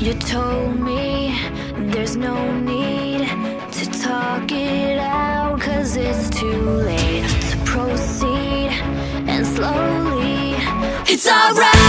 You told me there's no need to talk it out, 'cause it's too late to proceed, and slowly it's alright.